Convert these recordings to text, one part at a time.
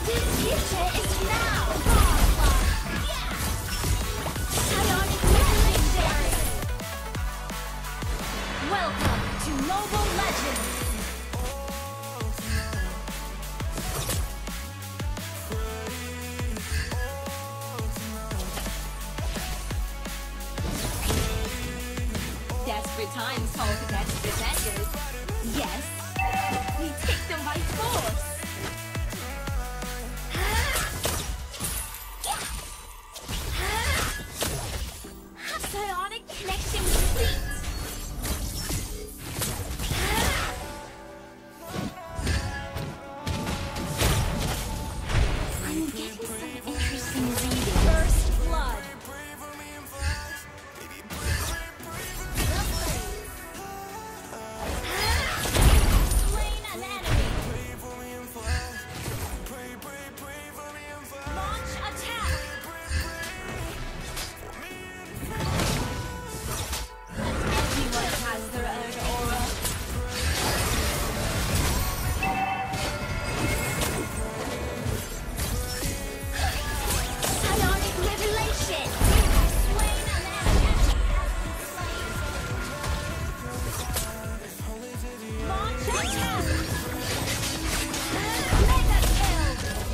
The future is now! Psionic legendary! Welcome to Mobile Legends! Desperate times call for desperate measures. Yes, we take them by force. Psionic connection complete. I'm getting some interesting reading. First blood. Slain an enemy. Launch attack. Everyone has their own aura. Psionic revelation. Slain an enemy. Launch attack. Mega kill.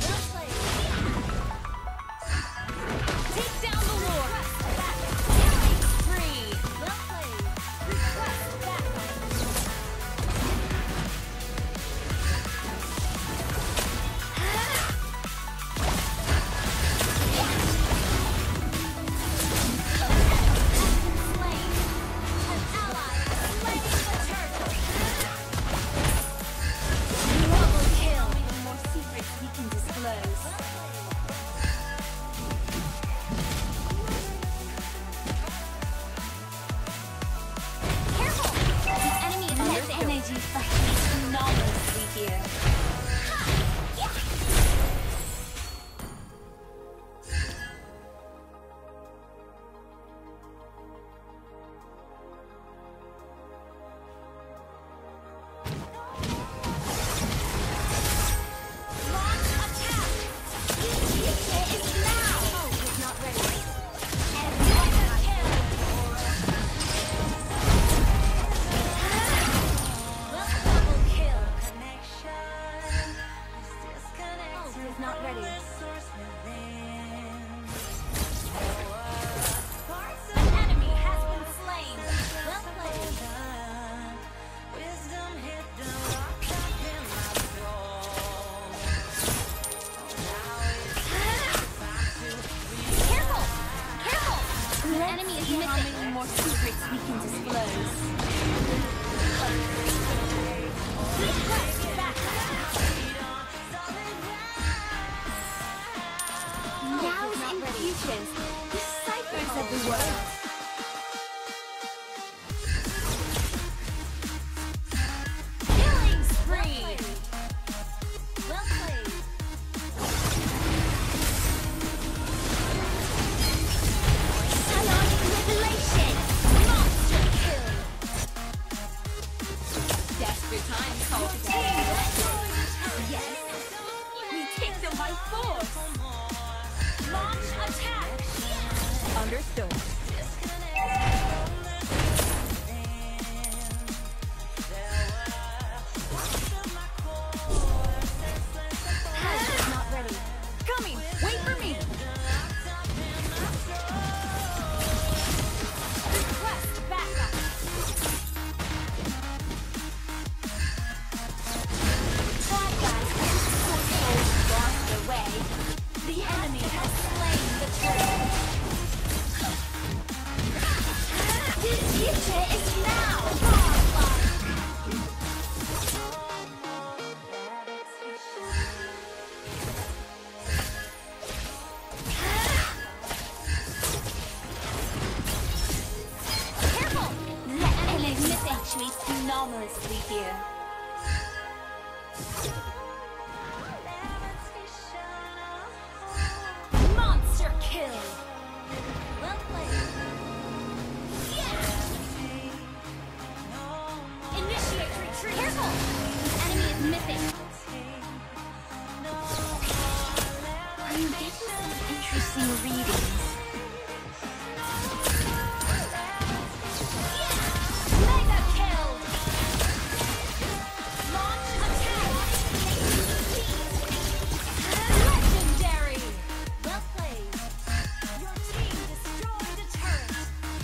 Take down the lord. Killing spree. Well played. Request backup. Slain. An ally slain the turtle. Double kill. More secrets we can disclose. Careful! The enemy emits energy flashes flawlessly here. Launch attack! The future is now! Oh, it's not ready. Everyone kill! Double kill! Oh, it's not ready. An enemy has been slain. Well played. Careful! Careful! The enemy is missing. More secrets we can disclose. Request backup. Now's infusions. The ciphers of the world. Killing spree. Well played. Psionic revelation. Monster kill. Desperate times call for desperate. Yes, we take them by force. Launch attack. Understood. Not ready. Coming. Wait for me. Request backup. Bad guys lost their way. The enemy has slain the turtle. The future is now. Careful! The enemy's missing actuates anomalously here. Monster kill! Well played. Initiate retreat! Careful! The enemy is missing. I'm getting some interesting readings. Mega kill! Launch attack! Legendary! Well played. Your team destroyed a turret.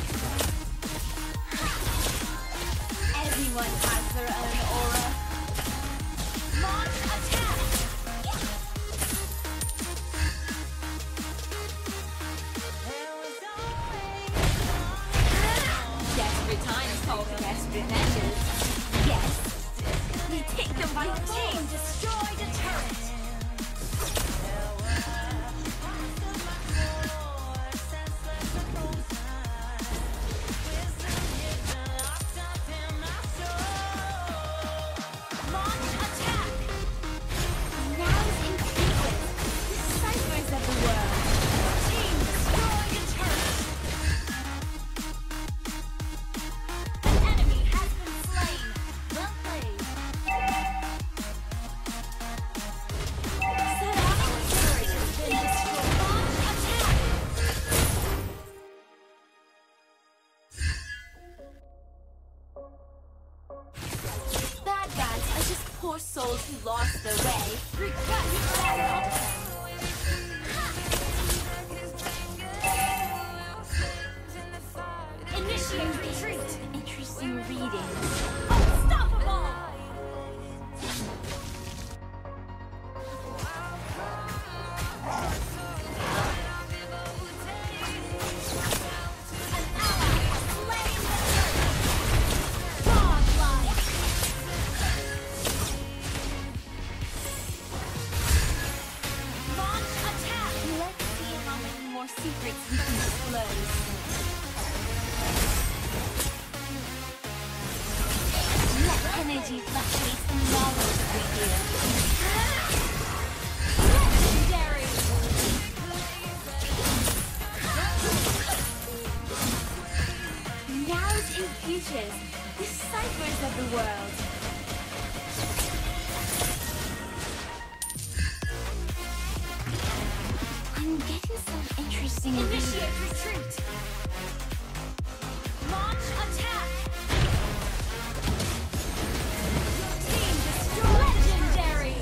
Everyone has their own aura. Launch attack! Desperate times call for desperate measures. Yes, we take them by force. Team destroyed a turret. Launch attack. Now's increases. Ciphers of the world. Team destroyed a turret. An enemy has been slain. Well played. Ceramic turret has been destroyed. Launch attack. Bad guys are just poor souls who lost their way. Request backup. Initiate retreat. Interesting readings. Unstoppable! An ally has slain the turret. Godlike. Launch attack! Let's see how many more secrets we can disclose. Let energy fluctuate enormously here. Legendary! Nows in futures, the ciphers of the world. I'm getting some interesting Initiate retreat! Launch attack! Your team destroyed! Legendary!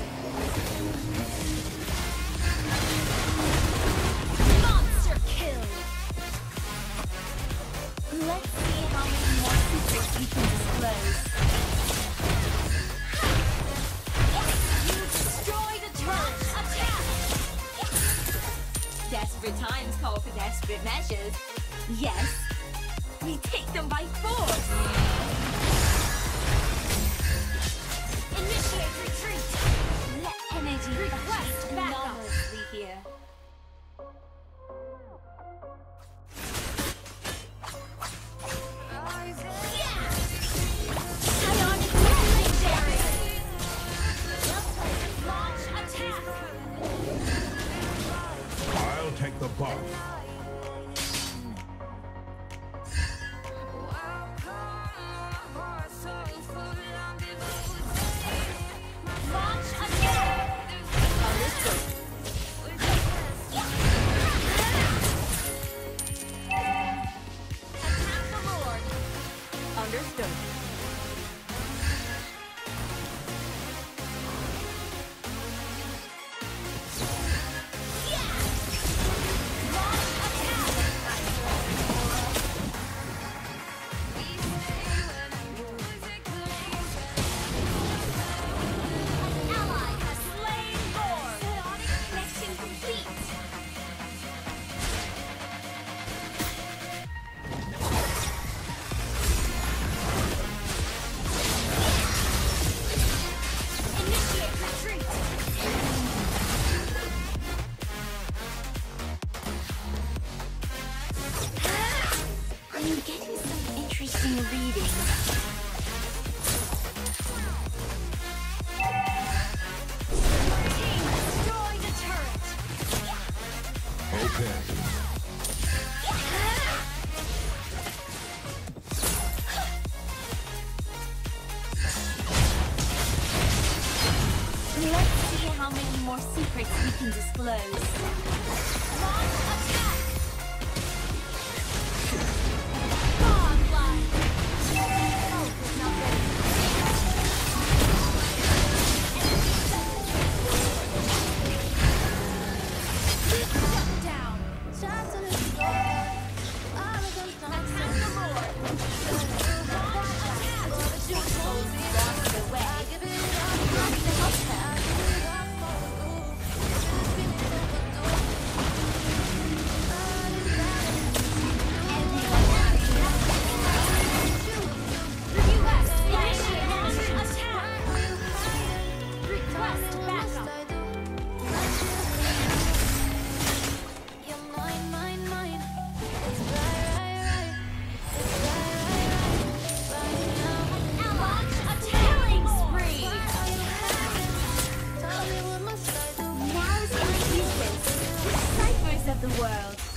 Monster kill! Let's see how many more secrets we can disclose. You destroyed a turret! Attack! Desperate times call for desperate measures. Yes, we take them by force. Initiate retreat. Let energy request backup here. Psionic legendary. Launch attack. I'll take the buff. Launch attack. Understood. Attack the Lord. Understood. Launch An ally has slain Thor. Psionic connection complete. Initiate retreat. I'm getting some interesting readings. Team destroyed a turret. Okay. Let's see how many more secrets we can disclose. Launch attack! Godlike! Ult is not ready. Shut down! Attack the Lord! Launch attack! Lost the way. Time to help them. Of the world.